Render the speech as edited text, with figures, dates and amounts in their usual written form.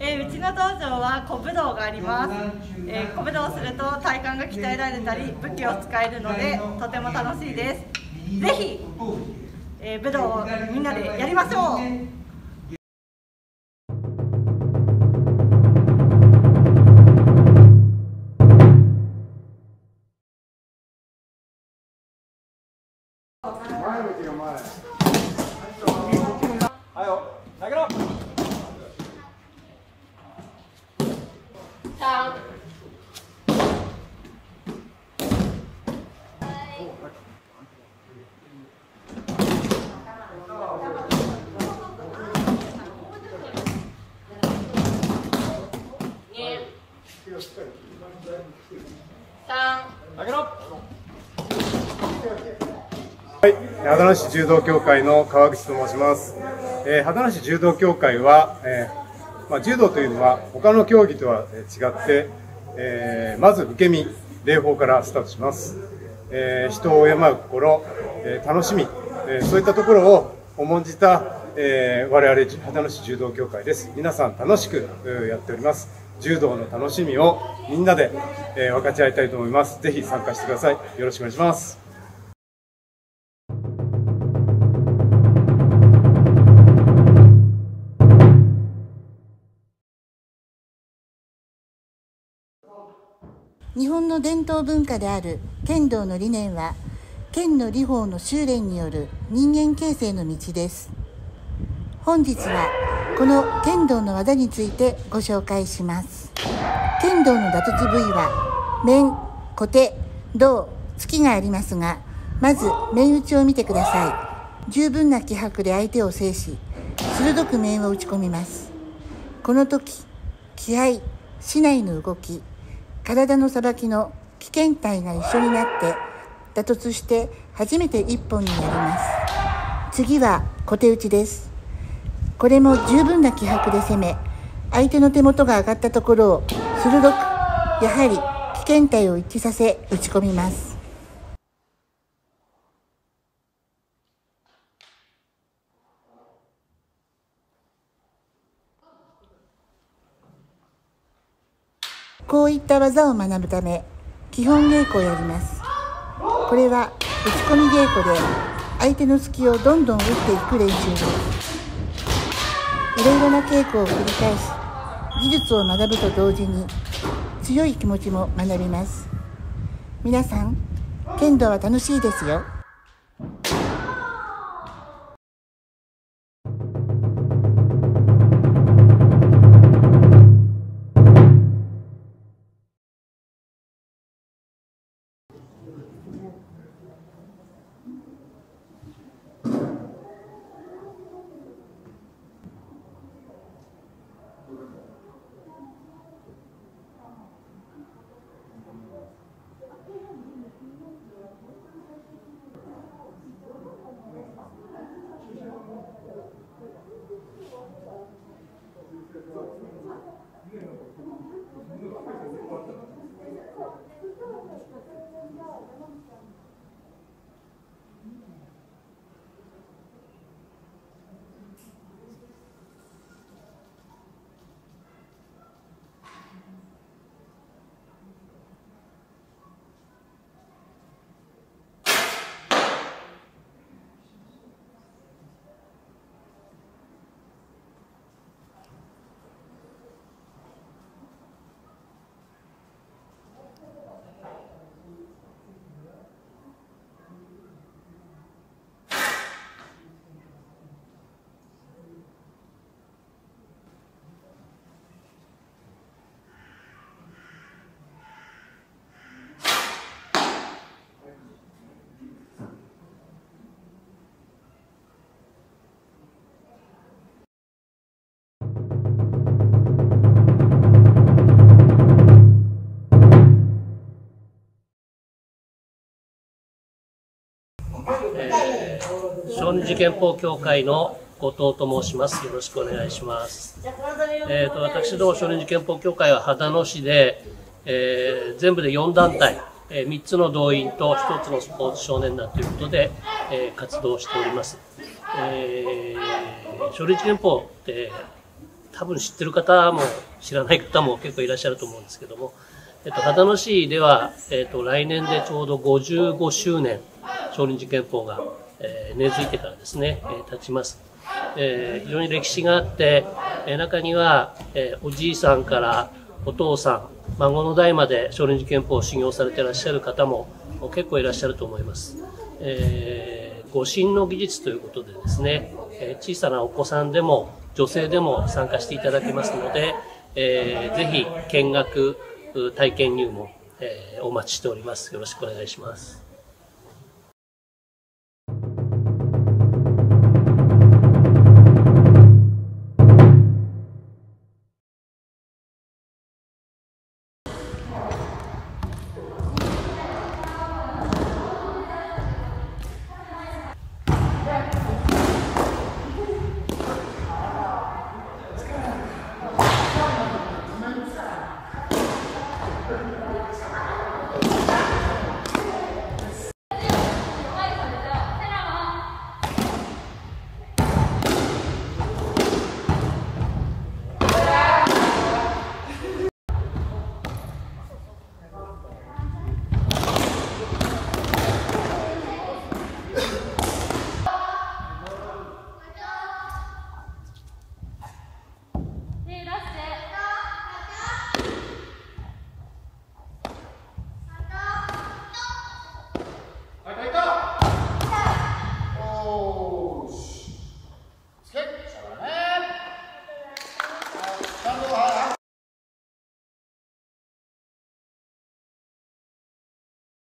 うちの道場は古武道があります。古武道をすると体幹が鍛えられたり武器を使えるのでとても楽しいです。ぜひ、武道をみんなでやりましょう。 前向きが前。はいよ、投げろ。 3。 投げろ。 はい、秦野市柔道協会の川口と申します。秦野市柔道協会は、柔道というのは他の競技とは違って、まず受け身、礼法からスタートします。人を敬う心、楽しみ、そういったところを重んじた、我々秦野市柔道協会です。皆さん楽しくやっております。柔道の楽しみをみんなで、分かち合いたいと思います。ぜひ参加してください。よろしくお願いします。 日本の伝統文化である剣道の理念は、剣の理法の修練による人間形成の道です。本日はこの剣道の技についてご紹介します。剣道の打突部位は面、小手、胴、突きがありますが、まず面打ちを見てください。十分な気迫で相手を制し、鋭く面を打ち込みます。この時、気合、竹刀の動き、体のさばきの危険体が一緒になって打突して初めて一本になります。次は小手打ちです。これも十分な気迫で攻め、相手の手元が上がったところを鋭く、やはり危険体を一致させ打ち込みます。こういった技を学ぶため、基本稽古をやります。これは打ち込み稽古で相手の隙をどんどん打っていく練習です。いろいろな稽古を繰り返し、技術を学ぶと同時に強い気持ちも学びます。皆さん、剣道は楽しいですよ。 小児寺拳法協会の後藤と申します。よろしくお願いします。私ども小児寺拳法協会は秦野市で、全部で4団体、3つの動員と1つのスポーツ少年団ということで、活動しております。小児寺拳法って多分知ってる方も知らない方も結構いらっしゃると思うんですけども、秦野市では、来年でちょうど55周年、少林寺拳法が、根付いてからですね、経ちます。非常に歴史があって、中には、おじいさんからお父さん、孫の代まで少林寺拳法を修行されていらっしゃる方も結構いらっしゃると思います。護身の技術ということでですね、小さなお子さんでも女性でも参加していただけますので、ぜひ見学、体験入門、お待ちしております。よろしくお願いします。